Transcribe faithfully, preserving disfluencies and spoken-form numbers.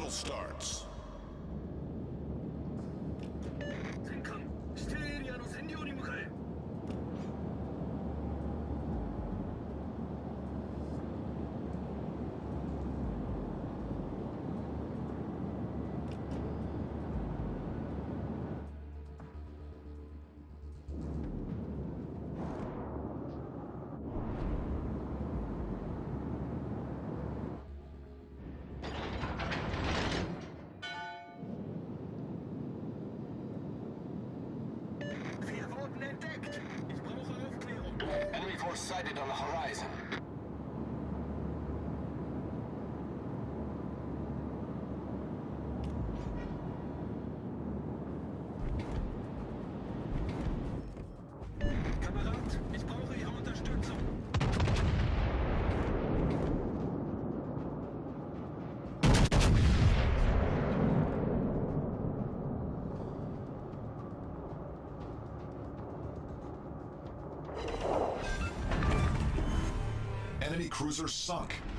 battle starts. 全艦指定エリアの占領に向かえ。Wir wurden entdeckt. Ich brauche Aufklärung. Enemy force sighted on the horizon. Kamerad, ich brauche Ihre Unterstützung. Enemy cruiser sunk.